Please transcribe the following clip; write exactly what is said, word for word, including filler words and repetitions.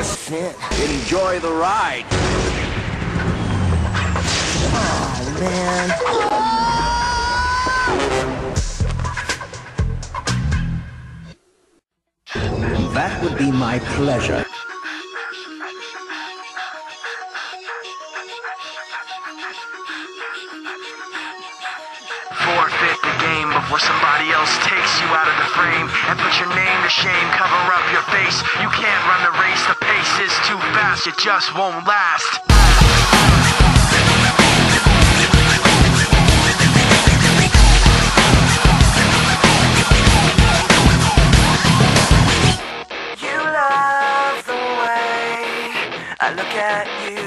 fit. Enjoy the ride. Oh, man. That would be my pleasure. Forfeit the game before somebody else takes you out of the frame and put your name to shame, cover up your face. You can't run the race, the pace is too fast, it just won't last. You love the way I look at you.